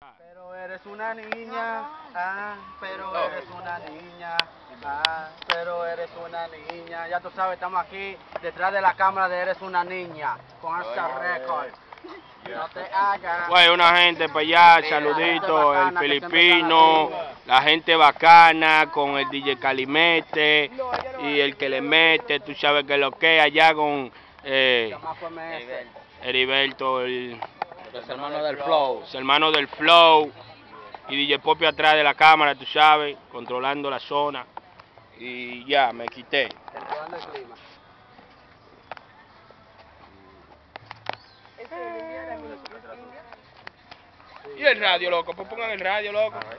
Pero eres una niña, pero eres una niña, pero eres una niña. Ya tú sabes, estamos aquí detrás de la cámara de Eres una niña, con Arca Records. No te hagas. Pues una gente para allá, saludito, el filipino, la gente bacana, con el DJ Calimete y el que le mete, tú sabes que lo que allá con Heriberto, Los hermanos del Flow. los hermanos del Flow, y DJ Popi atrás de la cámara, tú sabes, controlando la zona. Y ya, me quité. Controlando el clima. Y el radio, loco, pues pongan el radio, loco.